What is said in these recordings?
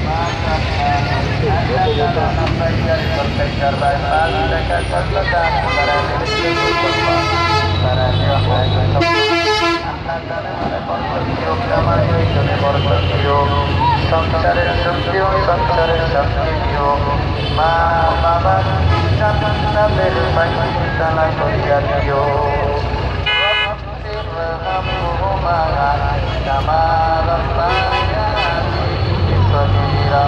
সংসারের শক্তি ও সংসারের শক্তি দিও মা বাবা জান্নাতের বাগিচানা করিয়া দিও রব্বিরহামহুমা কামা রাব্বায়ানি সগীরা।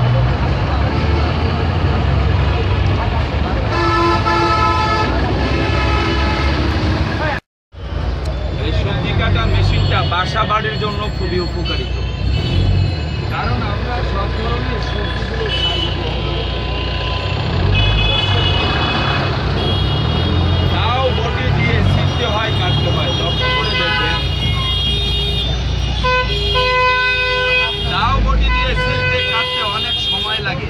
এই সবজি কাটা মেশিনটা বাসা বাড়ির জন্য খুবই উপকারিত, কারণ আমরা সব ধরনের সবজিগুলো খাই। তাও বটি দিয়ে ছিঁড়তে হয়, কাটতে হয়। লক্ষ্য করে দেখবেন, তাও বটি দিয়ে ছিঁড়তে কাটতে অনেক সময় লাগে।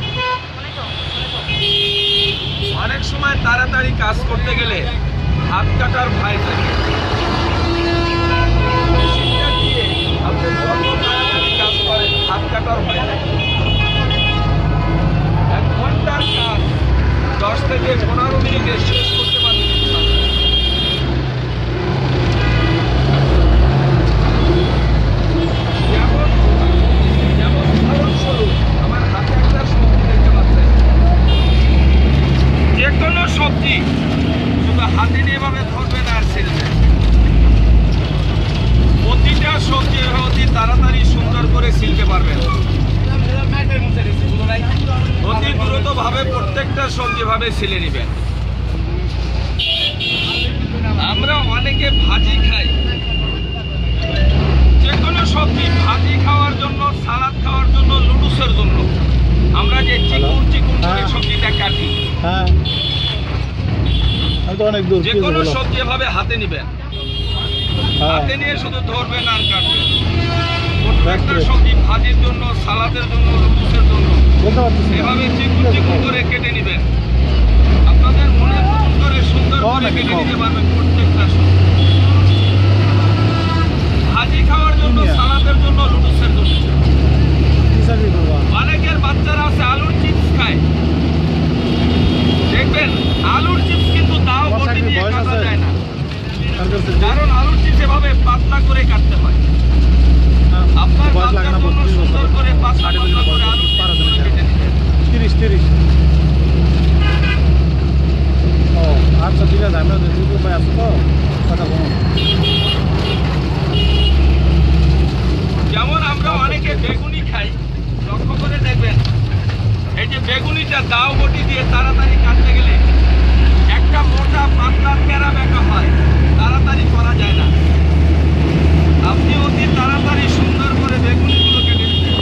অনেক সময় তাড়াতাড়ি কাজ করতে গেলে হাত কাটার ভয় থাকে। মেশিনটা দিয়ে আপনি যত তাড়াতাড়ি কাজ করেন, হাত কাটার ভয় থাকে। 1 ঘন্টার কাজ 10 থেকে 15 মিনিটে শেষ করতে পারবেন। যেমন উদাহরণস্বরূপ আমার হাতে একটা সবজি দেখতে পাচ্ছেন। যে কোনো সবজি শুধু হাতে নিয়ে এভাবে ধরবেন আর ছিলবেন। প্রতিটা সবজি অতি তাড়াতাড়ি সুন্দর করে ছিলতে পারবেন। অতি দ্রুতভাবে প্রত্যেকটা সবজি ভাবে ছিলে নেবেন। আমরা অনেকে ভাজি খাই, যে কোনো সবজি ভাজি খাওয়ার জন্য, সালাদ খাওয়ার জন্য, লুডুসের জন্য আমরা যে চিকুন চিকুন করে সবজিটা কাটি, যে কোনো সবজি এভাবে হাতে নিবেন। হাতে নিয়ে শুধু ধরবেন আর কাটবেন। প্রত্যেকটা সবজি ভাজির জন্য, সালাদের জন্য, লুডুসের জন্য এভাবে চিকুন চিকুন করে কেটে নেবেন। আপনাদের মনে মতন করে সুন্দর করে কেটে নিতে পারবেন প্রত্যেকটা সবজি। ভাজি খাওয়ার জন্য, সালাদের জন্য, লুডুসের জন্য। অনেকের বাচ্চারা আছে আলুর চিপস খায়, দেখবেন আলুর চিপস কিন্তু তাও বটি দিয়ে কাটা যায় না, কারণ আলুর চিপস এভাবে পাতলা করে কাটতে হয়। আপনার বাচ্চার জন্য সুন্দর করে পাতলা পাতলা করে আলুর চিপস কেটে নিবেন। 30 ও আচ্ছা, ঠিক আছে। আমরা দুটো ভাই আসবো তো কথা বলুন। যেমন আমরা অনেকে বেগুনি খাই, লক্ষ্য করে দেখবেন এই যে বেগুনিটা দাও বটি দিয়ে তাড়াতাড়ি কাটতে গেলে একটা মোটা পাতলা প্যারা বেঁকা হয়, তাড়াতাড়ি করা যায় না। আপনি অতি তাড়াতাড়ি সুন্দর করে বেগুনিগুলো কেটে দিচ্ছেন।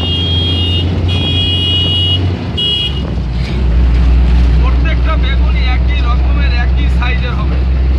প্রত্যেকটা বেগুনি একই রকমের, একই সাইজের হবে।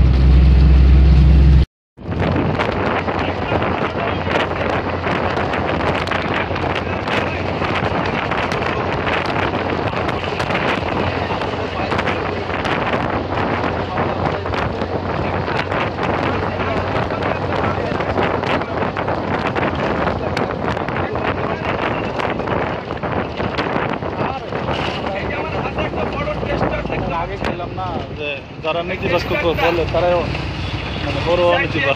আগে ছিলাম না যে যারা নীতিবাস বলে তারাও মানে বড় নীতিবাস।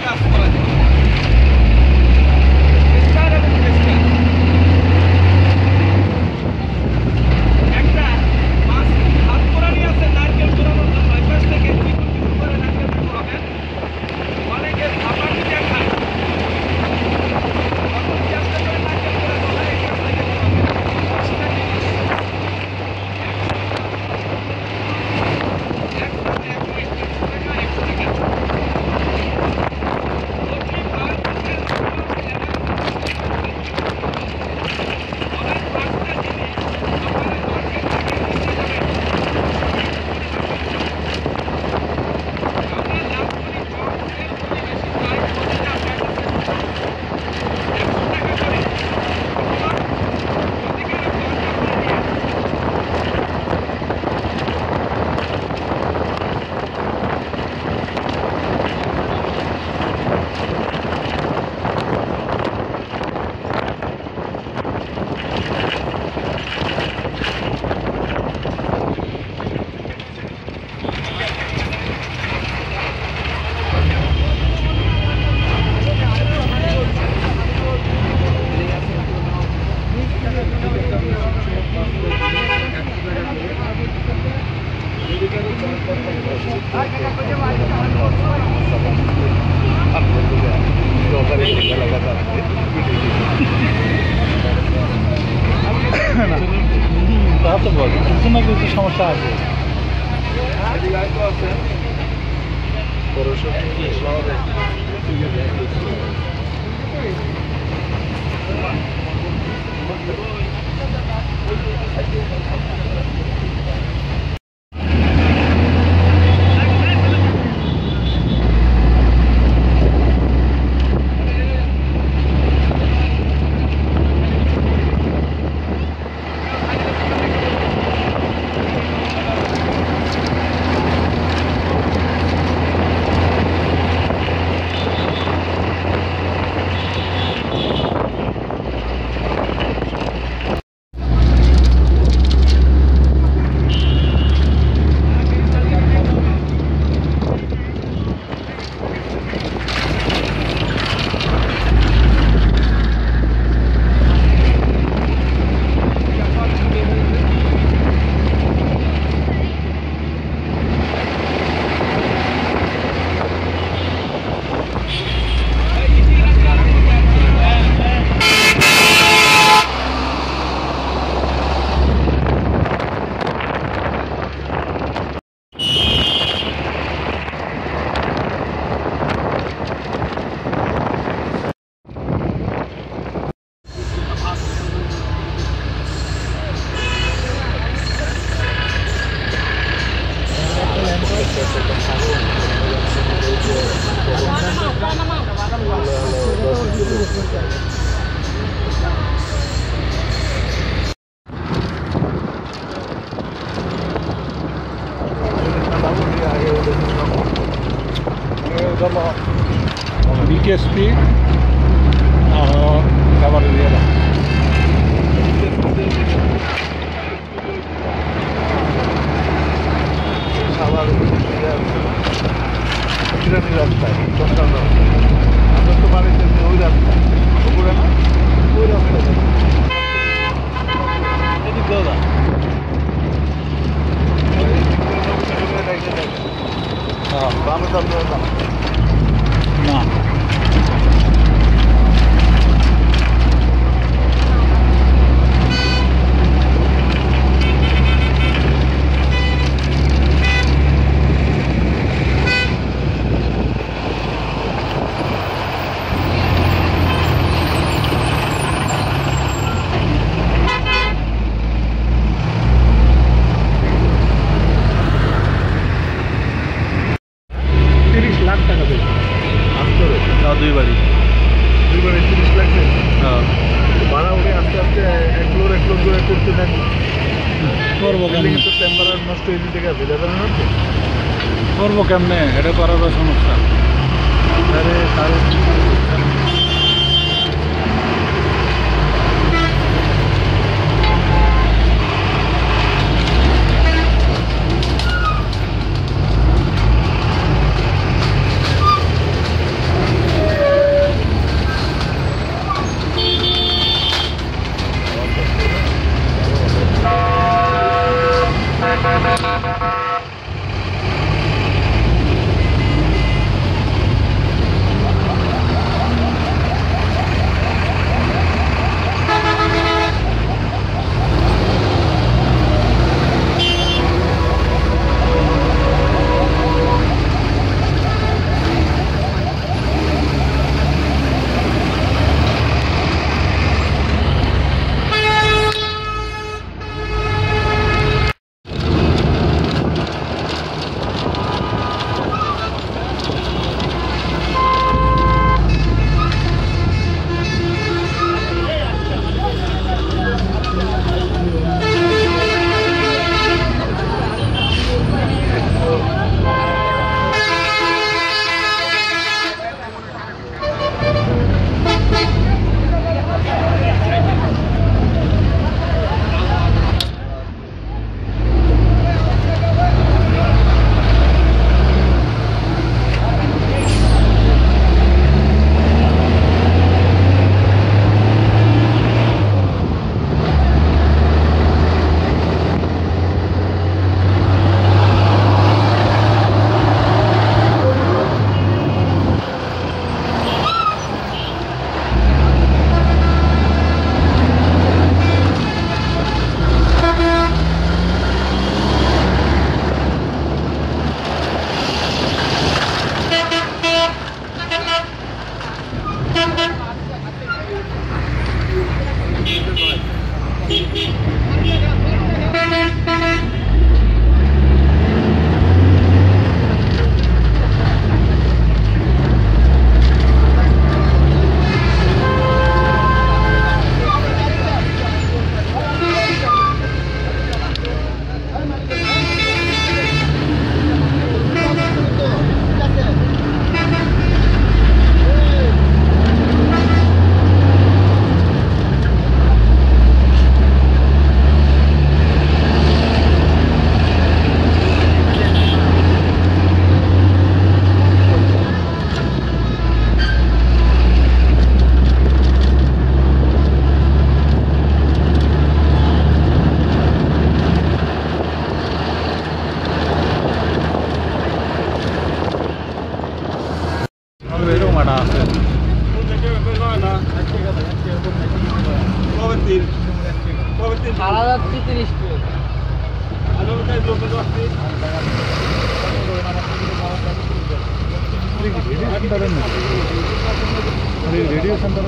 না তা তো বল কিছু না কিছু সমস্যা আছে BKSP Cavalriera. রাস্তায় আমরা তো বাড়িতে ওই রাস্তায় ওপরে না ওই রাস্তায় এদিক দাদা হ্যাঁ বামে যাবো না দুই বাড়ি 30 লাখ ভাড়া উঠে আস্তে আস্তে এক ফ্লোর করে করতে থাকি করবো কেমন তো টেম্পারার নষ্ট হয়ে যেতে গেছে যাবে না করবো কেমনে এটা করারও সমস্যা আরে ভাড়া যাচ্ছে 30 রেডিও সেন্টার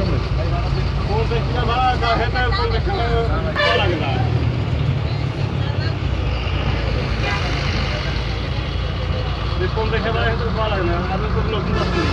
কম দেখে ভালো লাগে না আমি খুব নতুন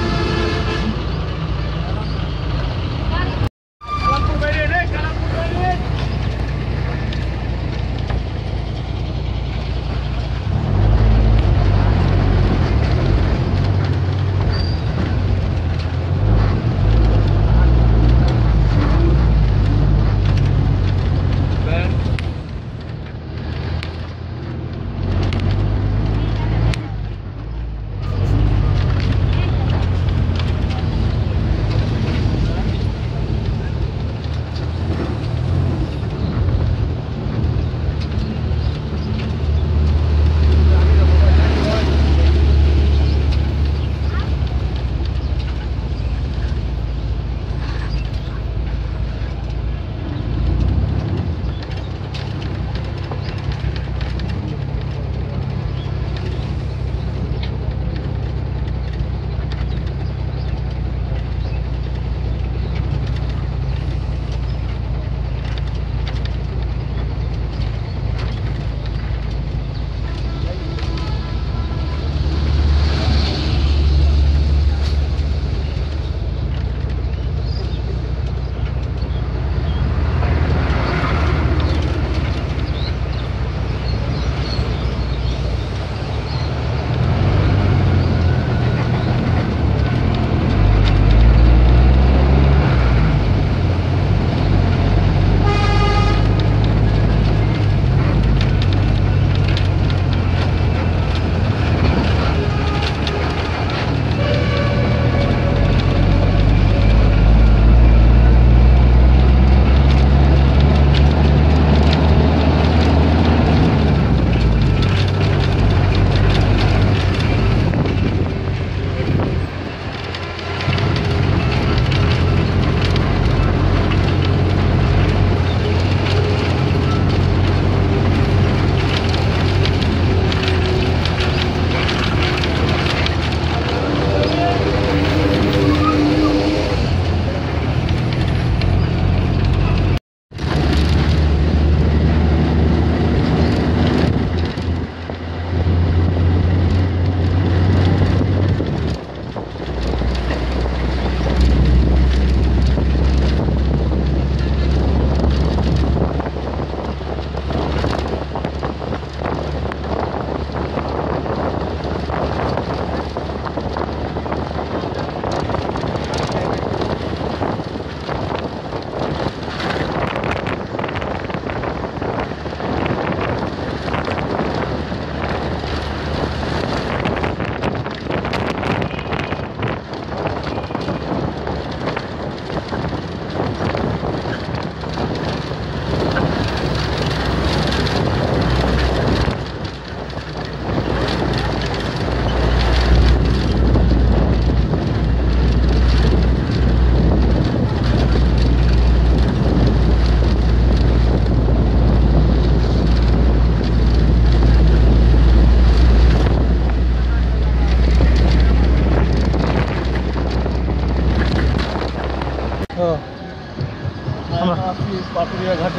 পাটুরিয়া ঘাটে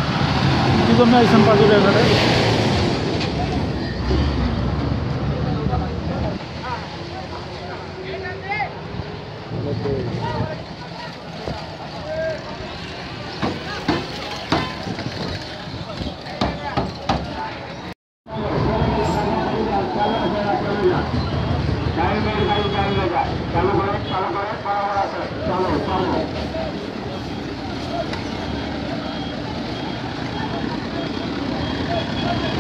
কি জন্য আইসেন পাটুরিয়া ঘাটে? টাকা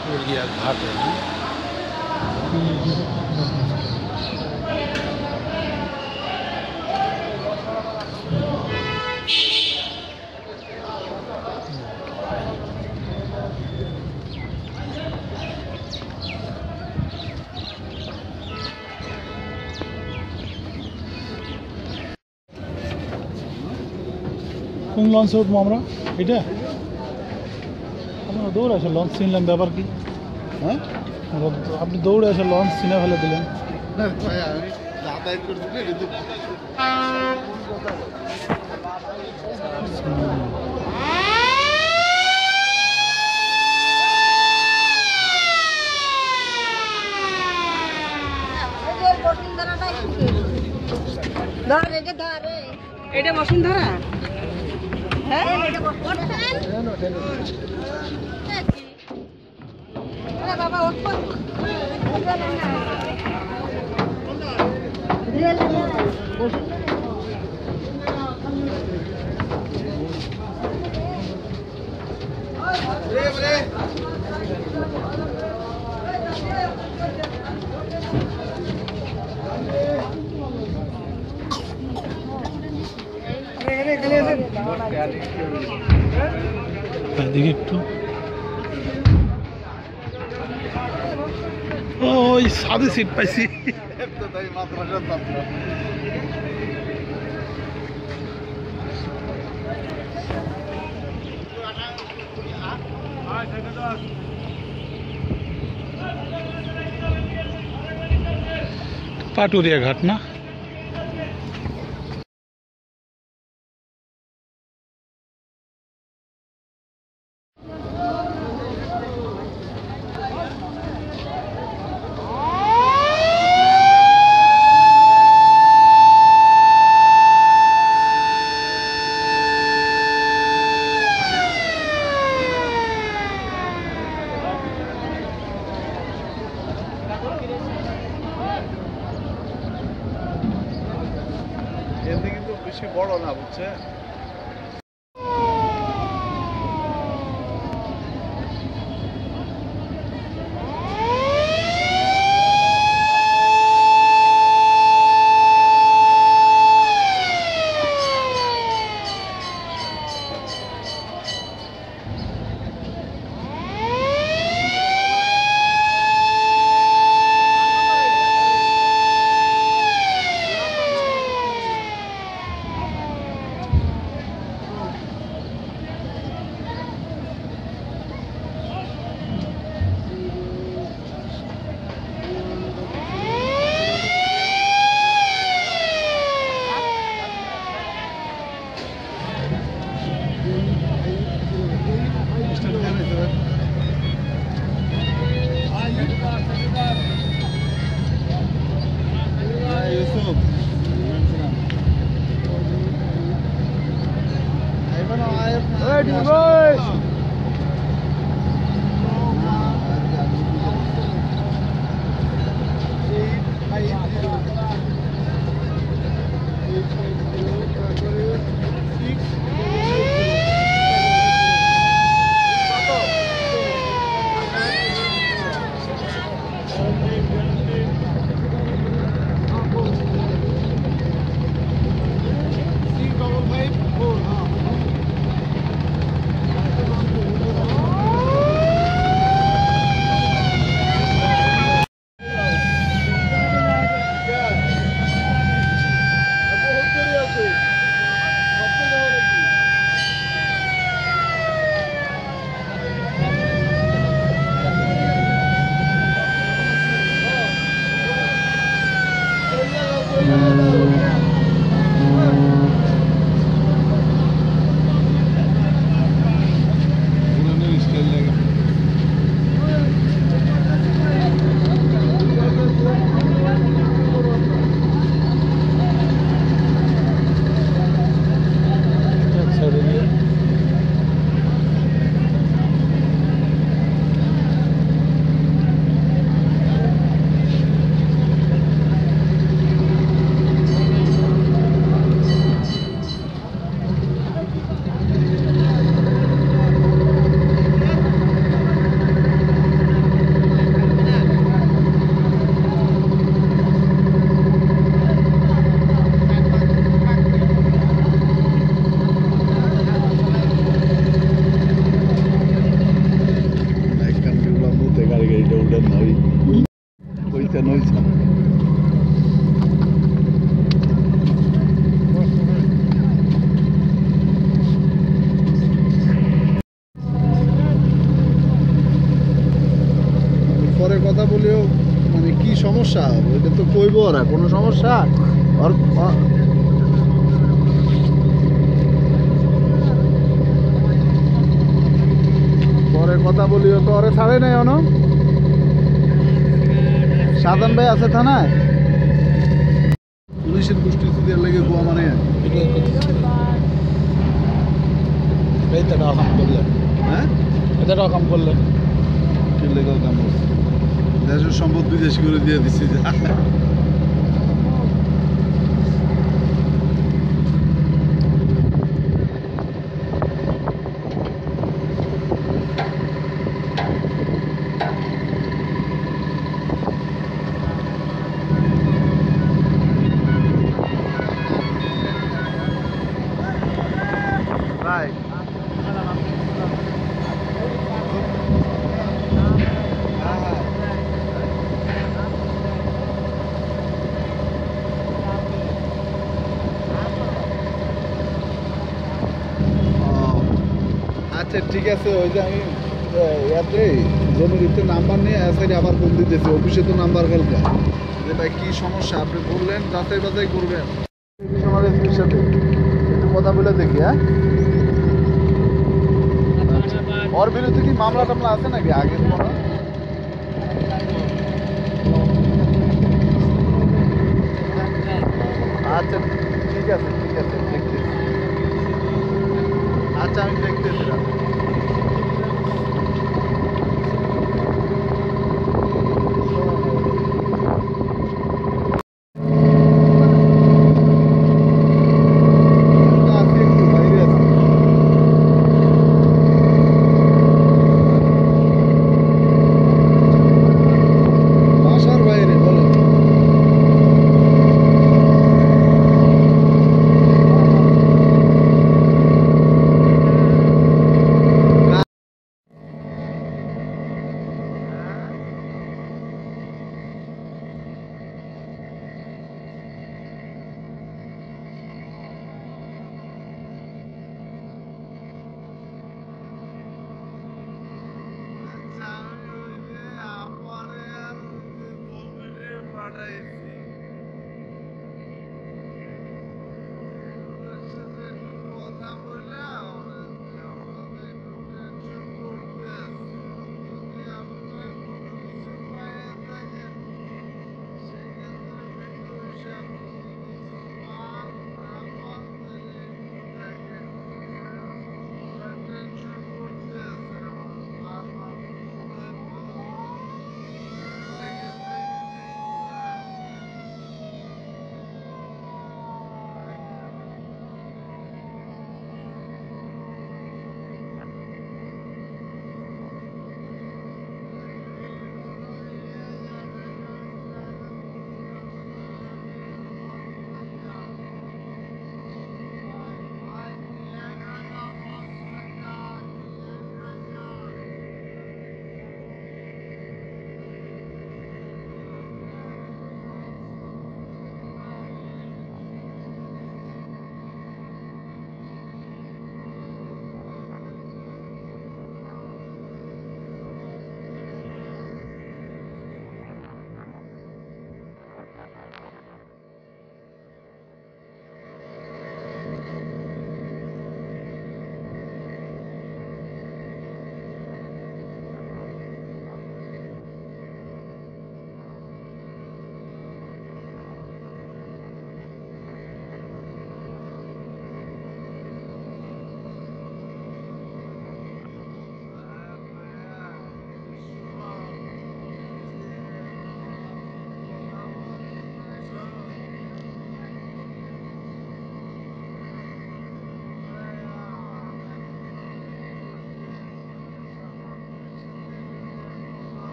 पाटुरिया घाट है। কোন লঞ্চে উঠবো আমরা? এটা আপনারা দৌড়ে আসে লঞ্চ চিনলেন, ব্যাপার কি? হ্যাঁ, আপনি দৌড়ে এসে লঞ্চ চিনে ফেলে দিলেন। এটা বসুন্ধরা। হ্যাঁ বাবা এদিকে একটু ওই সাদে সিট পাইছি। पाटुरिया घाट ना? এতে কিন্তু বেশি বড় না, বুঝছে? সমস্যা? ওইটা তো কইব ওরা, কোনো সমস্যা পরে কথা বলিও তো, ওরে ছাড়ে নাই অন। সাধন ভাই আছে থানায়, পুলিশের গোষ্ঠী দিয়ে লেগে গোয়া মানে এইটাও কাম করলেন, হ্যাঁ এটাও কাম করলেন। কি লেগে কাম করছে? দেশের সম্পদ বিদেশি করে দিয়ে দিচ্ছে। Right. আচ্ছা ঠিক আছে, ওই যে আমি ইয়াতে জমিতে নাম্বার নিয়ে সাইডে আবার ফোন দিতেছি, অফিসে তো নাম্বার কালকে। যে ভাই কি সমস্যা আপনি বললেন, যাচাই বাছাই করবেন আমার এসপির সাথে একটু কথা বলে দেখি। হ্যাঁ, ওর বিরুদ্ধে কি মামলা টামলা আছে নাকি আগে কোনো? আচ্ছা ঠিক আছে দেখতেছি। আচ্ছা আমি দেখতেছি।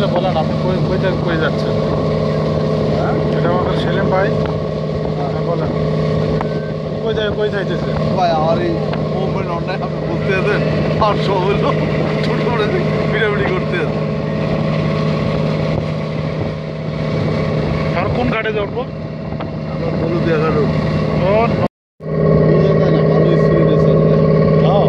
উদ্দেশ্যে বলেন, আপনি কই যাচ্ছেন? হ্যাঁ এটা আমাদের সেলিম ভাই, বলেন কই যাইতেছে? ভাই আমার এই মুভমেন্ট অন্যায় আপনি বুঝতে আছেন, আর সব হলো ছোট করে পিটাপিটি করতে আছে। আর কোন ঘাটে যাবো? আমরা হলুদিয়া ঘাট কোন? ভালো স্পিড আছে যাও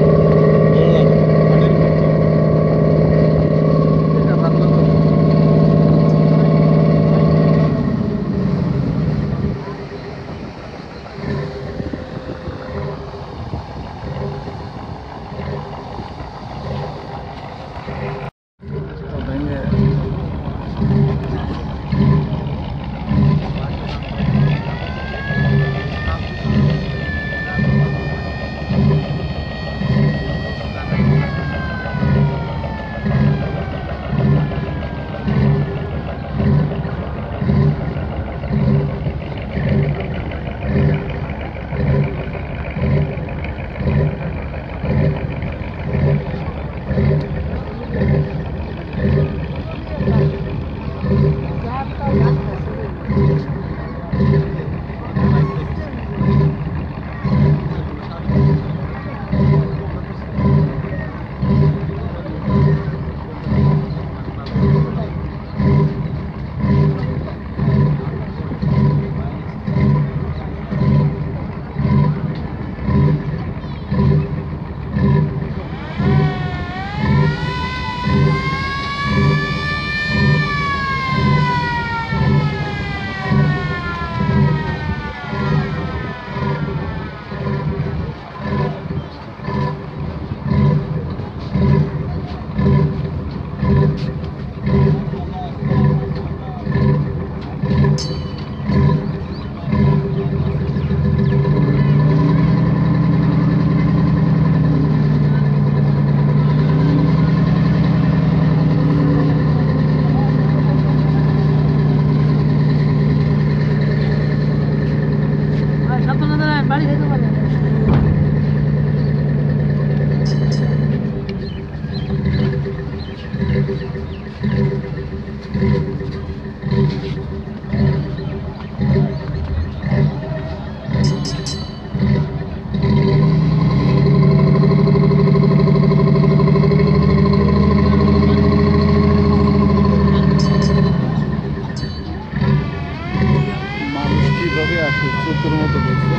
মানুষ কিভাবে আসে চোখের মতো দেখছে।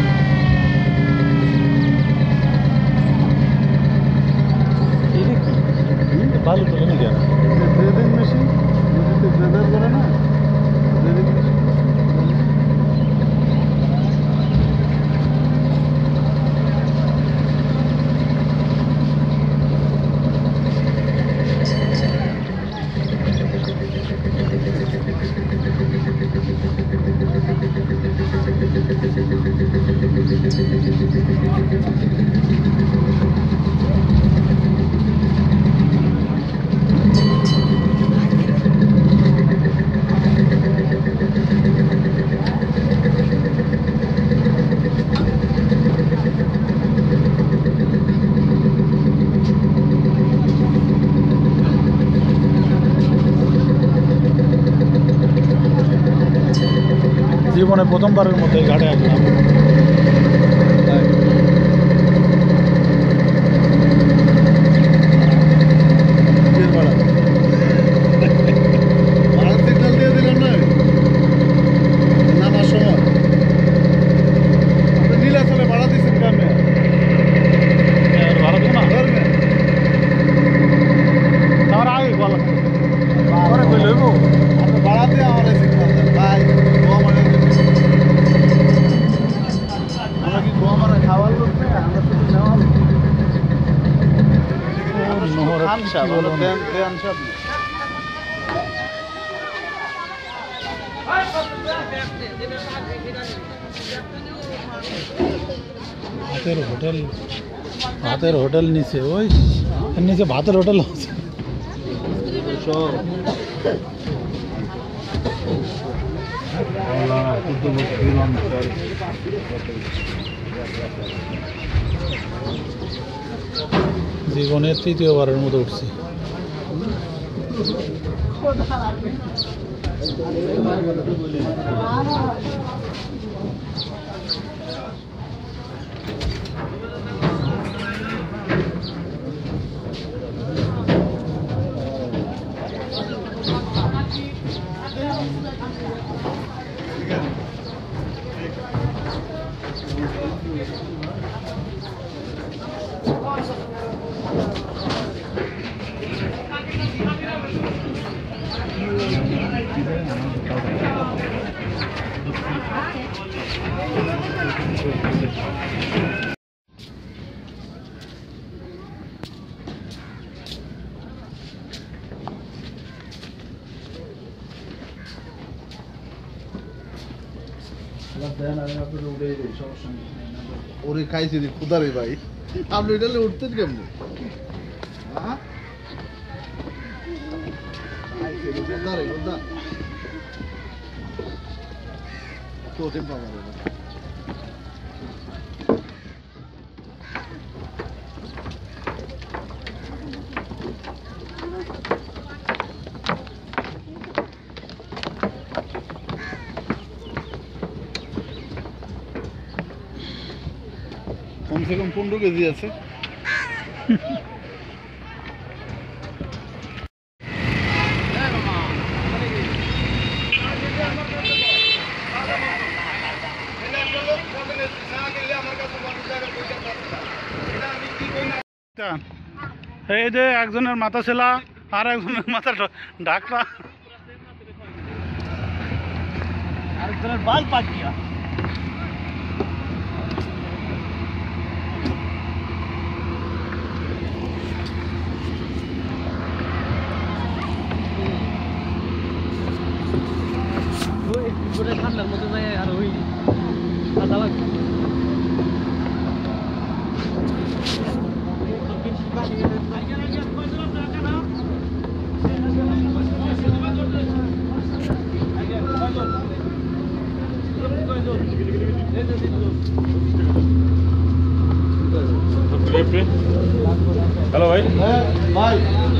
বালু তোলে না কেন? ব্রেদিং মেশিন নদীতে ব্রেদার করে না, ব্রেদিং মেশিন। জীবনে প্রথমবারের মতো এই ঘাটে আসলাম। ভাড়ার সিগন্যাল দিয়ে দিলাম না নামার সময়। আপনি নীলাচলে ভাড়া দিচ্ছেন গ্রামে ভালো তো না, ধরবেন আমার আগে বলা পরে কই লইব। আপনি ভাড়া দিয়ে আমার এই সিগন্যাল দেন ভাই। আমরা কি গোয়া মারা খাওয়ার লোক না, আমরা শুধু নেওয়ার খান সাহেব হলো দেন সাহেব। ভাতের হোটেল নিচে, ওই এর নিচে ভাতের হোটেল আছে। জীবনের তৃতীয়বারের মতো উঠছি। ওরে খাইছি রে খুদারে ভাই আপনি এটা উঠতেন কেমনে কমসে কম 15 কেজি আছে। এই যে একজনের মাথা ছেলা আর একজনের মাথা ঢাকরা, আরেকজনের বাল পাকিয়া। ঠান্ডার মধ্যে যায় আর ওই ঠান্ডা লাগবে। হ্যালো ভাই। ভাই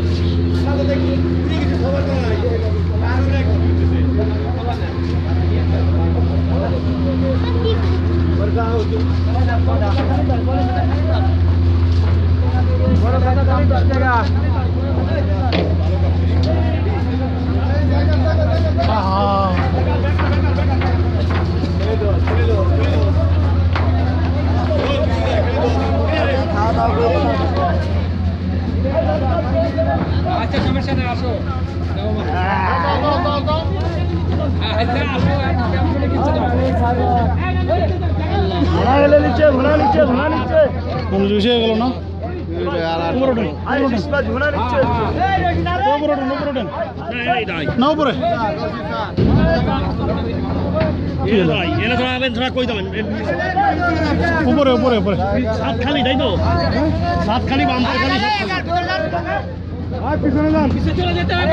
আচ্ছা সমস্যা নেই, আসো বেশি হয়ে গেল না? উপরে উপরে উপরে সাত খালি, তাই তো? সাত খালি বাম্পার খালি পিছনে যান, চলে যেতে হবে।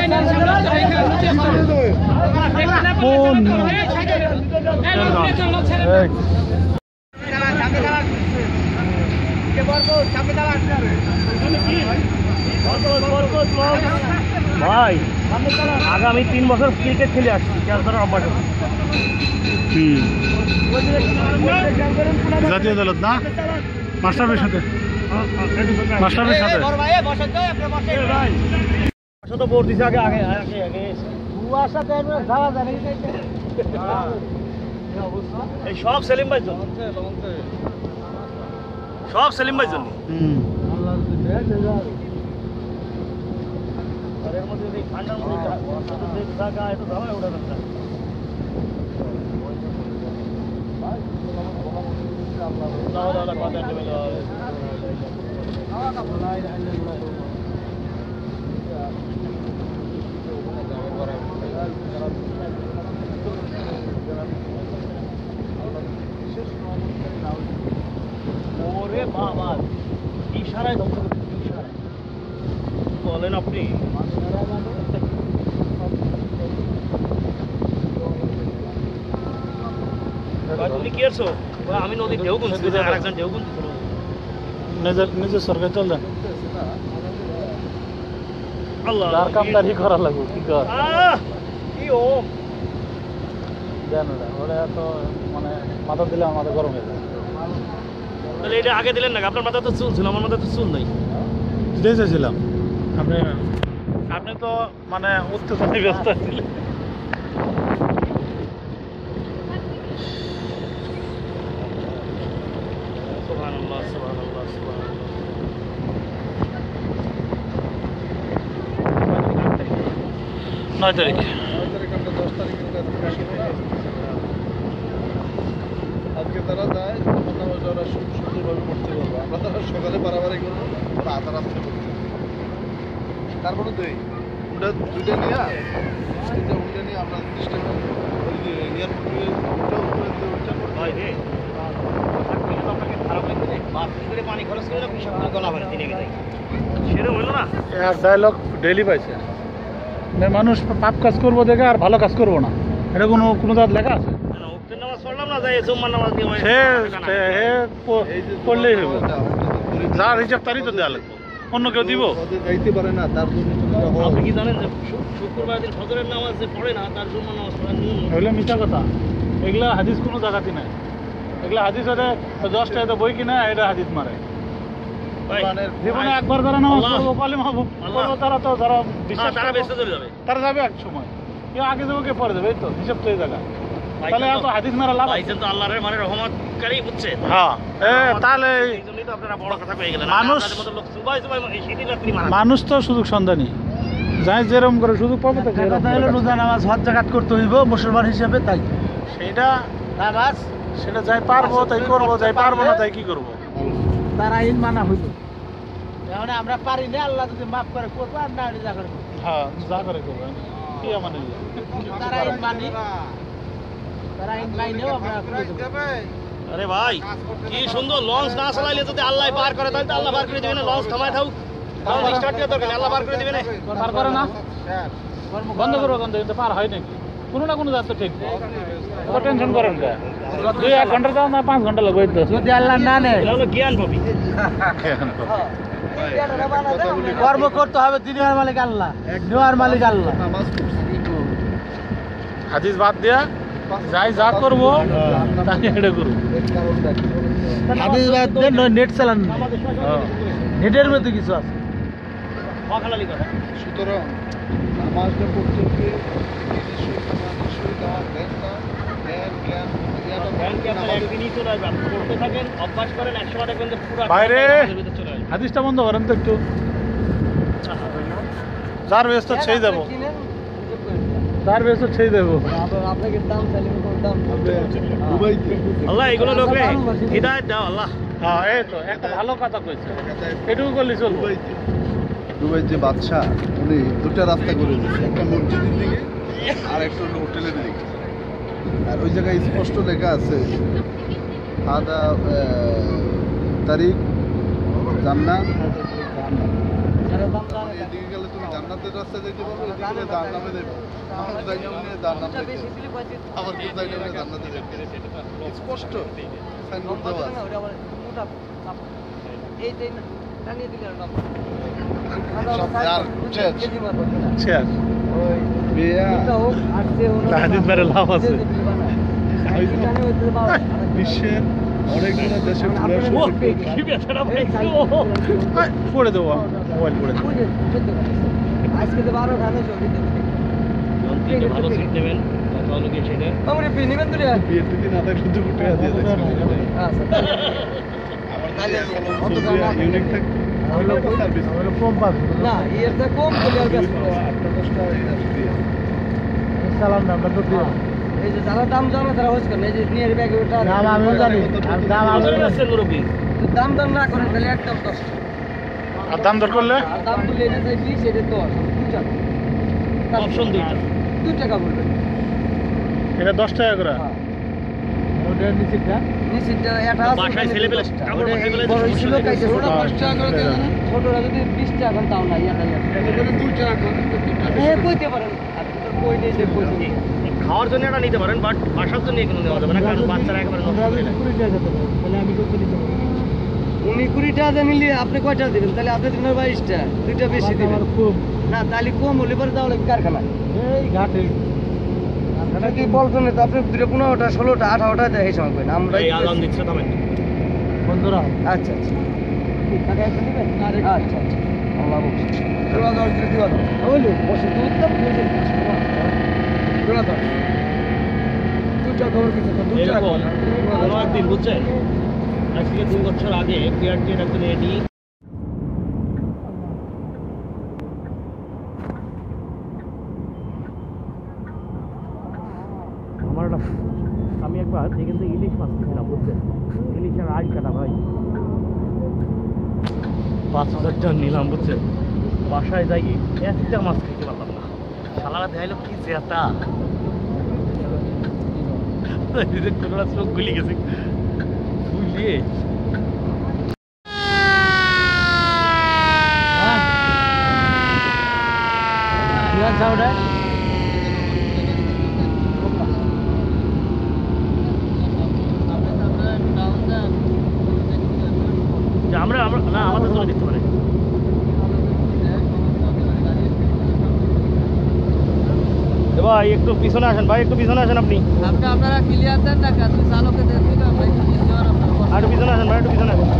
ভাই আগামী 3 বছর ক্রিকেট খেলে আসছি, ক্যান্সারের অভ্যাস। জাতীয় দলত না মাস্টারের সাথে, মাস্টারের সাথে তো ভোট দিছে আগে আগে আগে আগে এই সব সেলিম ভাই জন্য, সব সেলিম ভাই জন্য। ঠান্ডার মধ্যে এত ধামায় ওঠা যাচ্ছে। ওরে বাবা, ইশারায় ধ্বংস করতে বলেন আপনি? তুমি কি আছো? আমি নদীর ঢেউ গুনছি, আরেকজন ঢেউ গুনছি। নিজের সরকার চল দেন। আল্লাহ যার কাম তারই করা লাগবে কি কর কি ও জানো না ওরা তো মানে মাথা দিলে আমার মাথা গরম হয়ে যায় তাহলে এটা আগে দিলেন না আপনার মাথা তো চুল ছিল আমার মাথা তো চুল নাই যেতে চাইছিলাম আপনি আপনি তো মানে উত্তেজনায় ব্যস্ত ছিলেন সুবহানাল্লাহ সুবহানাল্লাহ সুবহানাল্লাহ 9 তারিখ আজকে তারা যায় ওরা সুন্দরভাবে করতে পারবো আমরা তারা সকালে বাড়াবাড়ি করবো ওরা আধা রাস্তা করতে তারপরে তো উন্ডা দুইটা নিয়ে উন্ডা নিয়ে আমরা সিস্টেমে ওই যে এয়ারপোর্টে ভাই রে আপনাকে খারাপ লাগবে বাথরুম পানি খরচ করে আপনি সব গলা ভরে দিনে গেছে সেটা হলো না আর ডায়লগ ডেইলি পাইছে মানে মানুষ পাপ কাজ করবো দেখে আর ভালো কাজ করবো না এটা কোনো দাঁত লেখা আছে নামাজ পড়লাম না যাই জুম্মার নামাজ দিয়ে পড়লেই হবে যার হিসাব তারই তো দেওয়া লাগবে অন্য কেউ দিব যাইতে পারে না তার জন্য আপনি কি জানেন যে শুক্রবার দিন ফজরের নামাজ যে পড়ে না তার জন্য নামাজ পড়া নিয়ম এগুলো মিথ্যা কথা এগুলা হাদিস কোনো জায়গাতে নাই এগুলা হাদিস হলে 10 টাকা বই কিনা এটা হাদিস মারে জীবনে একবার যারা নামাজ পড়বো কালিমা পড়বো তারা তো যারা বিশ্বাস তারা বেঁচে চলে যাবে তারা যাবে এক সময় কেউ আগে যাবো কে পরে যাবে এই তো হিসাব তো এই জায়গা তাহলে এত হাদিস মারা লাভ আছে? ভাইজান তো আল্লাহর মানে রহমতকারী বুঝছে হ্যাঁ তাহলে এই জন্যই তো আপনারা বড় কথা কয়ে গেলেন মানুষ- আপনাদের মতো লোক সুবাই সুবাই এই শীতের রাত্রি মারা মানুষ তো সুযোগ সন্ধানী যাই যেরকম করে সুযোগ পাবে তো সেরকম করে কাজ। রোজা নামাজ হজ জাকাত করতে হইব মুসলমান হিসেবে তাই সেইটা নামাজ সেটা যাই পারবো তাই করবো যাই পারবো না তাই কি করবো তার আইন মানা হইব এখন আমরা পারি না আল্লাহ যদি মাফ করে করবো আর না হলে যা করবো হ্যাঁ যা করে করবো কি মানে তারা আইন মানি তারা আইন মাইনেও আমরা করে দেবো। আরে ভাই কি সুন্দর লঞ্চ না চালাইলে যদি আল্লাহ পার করে তাহলে তো আল্লাহ পার করে দিবে না লঞ্চ থামায় থাক লঞ্চ স্টার্ট দিয়ে দরকার নেই, আল্লাহ পার করে দিবে না পার করে না বন্ধ করবো কিন্তু পার হয় নাকি কোনো না কোনো যাচ্ছে ঠিক ও টেনশন করেন কে 2-1 ঘন্টা যাও না 5 ঘন্টা লাগবে তো যদি আল্লাহ না নেয় এটা হলো জ্ঞান পাবি কর্ম করতে হবে দুনিয়ার মালিক আল্লাহ নেওয়ার মালিক আল্লাহ হাদিস বাদ দিয়া যাই যা করবো তাই এটা করবো হাদিস বাদ দেন নেট চালান নেটের মধ্যে কিছু আছে মখালালি কথা সুতরাং নামাজটা পড়তে হবে জ্ঞান কি আপনার একদিনই চলে আসবে আপনি পড়তে থাকেন অভ্যাস করেন 100 বার দেখবেন যে পুরো বাইরে। ভিতরে চলে আসবে হাদিসটা বন্ধ করেন তো একটু যার ব্যস্ত সেই যাবো যার ব্যস্ত সেই যাবো আপনাকে দাম চাইলে দাম আল্লাহ এগুলো লোকরে হিদায়াত দাও আল্লাহ হ্যাঁ এই তো একটা ভালো কথা কইছে এটুকু করলে চলবে দুবাই যে বাদশাহ উনি দুটা রাস্তা করে দিয়েছে একটা মসজিদের দিকে আর একটা হলো হোটেলের দিকে আর ওই জায়গায় স্পষ্ট লেখা আছে আদা তারিখ জান্নাত এদিকে গেলে তুমি জান্নাতের রাস্তায় যেতে পারবে এদিকে গেলে জাহান্নামে যাবে আমার যাইতে হলে জান্নাত যেতে হবে। আবার কেউ যাইতে হলে জান্নাতে যেতে হবে। স্পষ্ট সাইনবোর্ড দেওয়া আছে সব আর শেষ শেষ বিয়া হাদিস মেরে লাভ আছে বিশ্বের অনেকগুলো দেশে ঘোরার সুযোগ কি বেচারা পাইছো পড়ে দেবো মোবাইল পড়ে দেবো আজকে তো 12 খানে চলে যন্ত্রীকে ভালো সিট দেবেন কথা হলো কি সেটা আমরা পিনিবেন তো বিয়ের দিকে না থাকলে দুটো টাকা দিয়ে যাচ্ছে ইউনিক থাকে সার্ভিস কম পাস না এরটা কম বলে আর ব্যস্ত 8-10টা চালান নাম্বার তো দিও এই যে যারা দাম জানে তারা হচ্ছে না এই যে নিয়ে ব্যাগে ওটা দাম আমিও জানি আর দাম আমি আমাদের আছে মুরব্বী দাম দাম না করেন তাহলে একদম 10 আর দাম দর করলে আর দাম তুলে এটা চাই 20 এটা 10 অপশন দুইটা 2 টাকা বলবেন এটা 10 টাকা করে ওটার নিচেটা নিচেটা এটা আছে বাসায় ছেলে পেলে কাপড় বসে গেলে বড় ছিল কাইছে ওটা 5 টাকা করে দেন ছোটরা যদি 20 টাকা তাও না এটা এটা 2 টাকা করে হ্যাঁ কইতে পারেন আপনি তো কই নেই যে কইছেন খাওয়ার জন্য এটা নিতে পারেন বাট বাসার জন্য এগুলো নেওয়া যাবে না কারণ বাচ্চারা একেবারে নষ্ট করে দেয়। তাহলে আমি কত নিতে পারবো উনি 20 টাকা নিলে আপনি কয়টা দিবেন তাহলে আপনি দিবেন 22 টা দুইটা বেশি দিবেন খুব না তাহলে কম হলে পরে যাওয়া লাগবে কারখানায় এই ঘাটে কারখানা কি বলছেন তো আপনি 15টা 16টা 18টা দেয় এই সময় করেন আমরা এই আজান দিচ্ছে থামেন বন্ধুরা আচ্ছা আচ্ছা টাকা একটু নেবেন আচ্ছা আচ্ছা আল্লাহ দিবা দাও দিবা দাও হইলো বসে তো উত্তম দিবা দাও দুটা খবর কিছু দুটা এরকম কোনো একদিন বুঝছেন আজকে 2 বছর আগে বিআরটি একজন এডি আমার আমি একবার এখান থেকে ইলিশ মাছ কিনলাম বুঝছেন ইলিশের আইল কাটা ভাই 5,000 টাকা নিলাম বুঝছেন বাসায় যাই একটা মাছ খেতে পারলাম না শালারা দেখাইলো কি জেতা কোনোটা চোখ গুলি গেছে বুঝলিয়ে আমরা আমরা না আমাদের চলে দিতে পারে ভাই একটু পিছনে আসেন ভাই একটু পিছনে আসেন আপনি আপনারা ক্লিয়ার দেন না কাজ চালকে দেখি না ভাই আর একটু পিছনে আসেন ভাই একটু পিছনে আসেন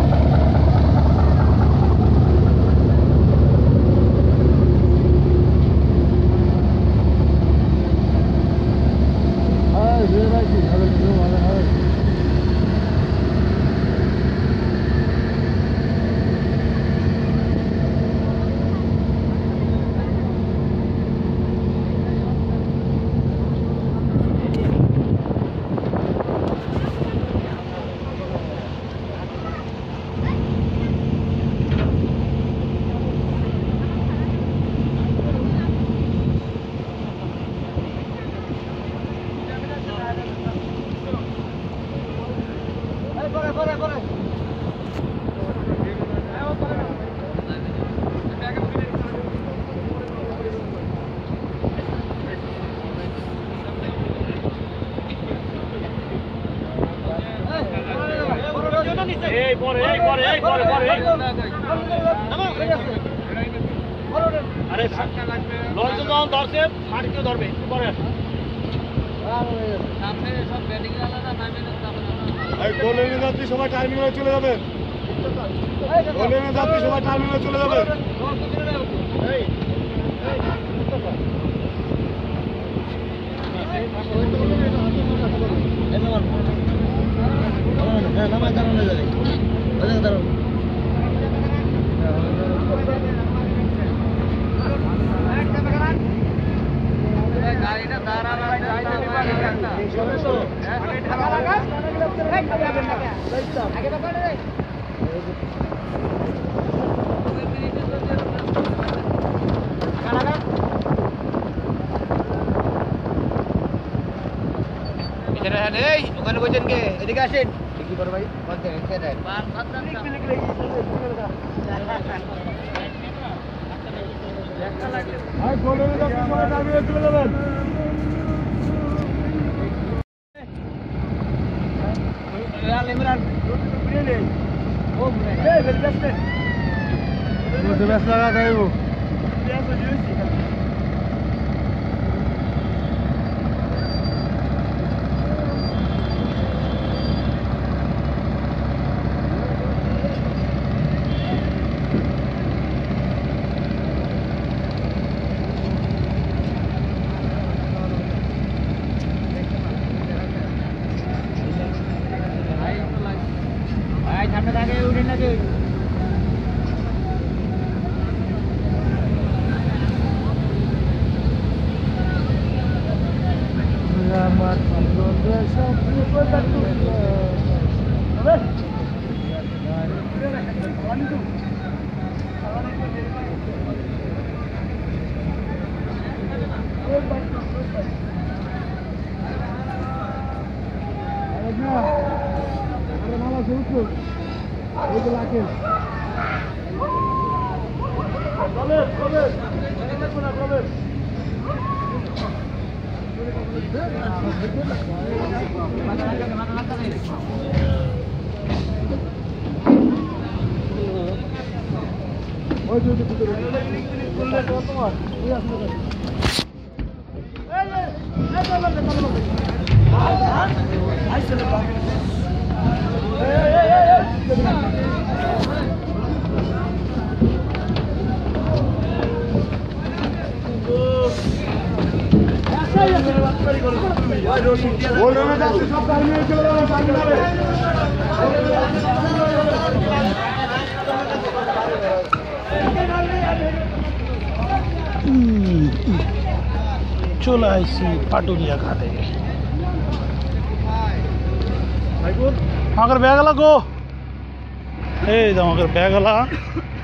এই পরে আরে লঞ্চ যখন ধরছে ফাটকেও ধরবে একটু পরে আসে কল্যাণী যাত্রী সবাই টার্মিনালে চলে যাবেন কল্যাণী যাত্রী সবাই টার্মিনালে চলে যাবেন গাড়িটা ওখানে বলছেন কে এদিকে আসেন কি করো ভাই কল্যাণী যাত্রী সবাই টার্মিনালে চলে যাবেন সামনে থাকে উঠে নাকি চলে আসছি পাটুরিয়া ঘাটে। আমাদের ব্যাগ গো, এই আমাদের ব্যাগ